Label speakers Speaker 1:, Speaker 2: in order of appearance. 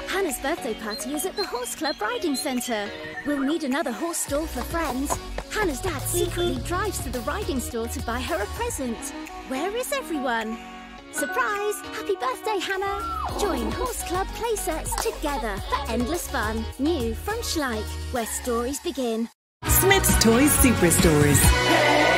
Speaker 1: Hannah's birthday party is at the Horse Club Riding Center. We'll need another horse stall for friends. Hannah's dad secretly drives to the riding store to buy her a present. Where is everyone? Surprise! Happy birthday, Hannah! Join Horse Club playsets together for endless fun. New from Schleich, where stories begin.
Speaker 2: Smyths Toys Superstores.